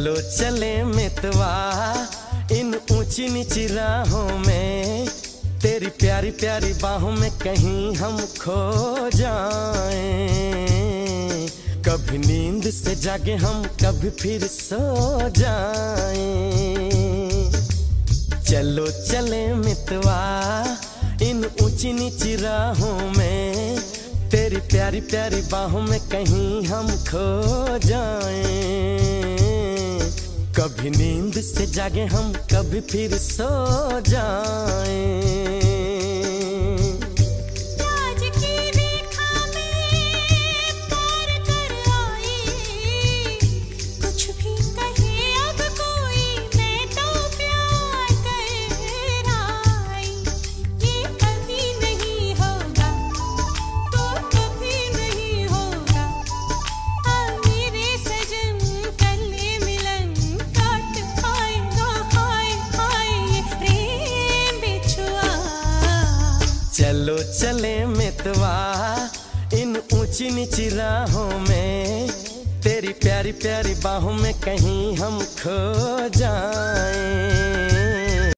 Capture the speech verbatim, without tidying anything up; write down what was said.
चलो चले मितवा इन ऊंची नीची राहों में, तेरी प्यारी प्यारी बाहों में कहीं हम खो जाएं। कभी नींद से जागे हम, कभी फिर सो जाएं। चलो चले मितवा इन ऊंची नीची राहों में, तेरी प्यारी प्यारी बाहों में कहीं हम खो जाएं। कभी नींद से जागे हम, कभी फिर सो जाएं। चलो चले मितवा इन ऊंची नीची राहों में, तेरी प्यारी प्यारी बाहों में कहीं हम खो जाएं।